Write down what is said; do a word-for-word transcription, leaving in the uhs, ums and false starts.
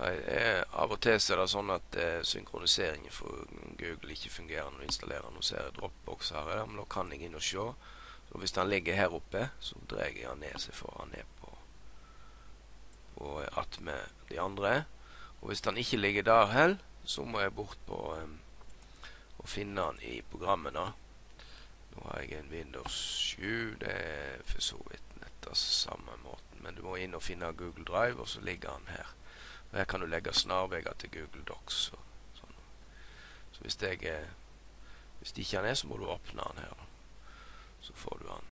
Nei, eh, av og til så er det sånn at eh, synkroniseringen for Google ikke fungerer når du installerer. Nå ser jeg Dropbox her, ja, men da kan jeg inn og se. Så hvis den ligger her oppe, så dreier jeg den ned, så får han ned på, på att med de andre. Og hvis den ikke ligger der heller, så må jeg bort på um, og finne den i programmet da. Nå har jeg en Windows sju, det er for så vidt nettopp samme måten. Men du må inn og finne Google Drive, og så ligger den her. Og her kan du legge snarveger til Google Docs. Og sånn. Så hvis, jeg, hvis det ikke er, så må du åpne den her. Så får du den.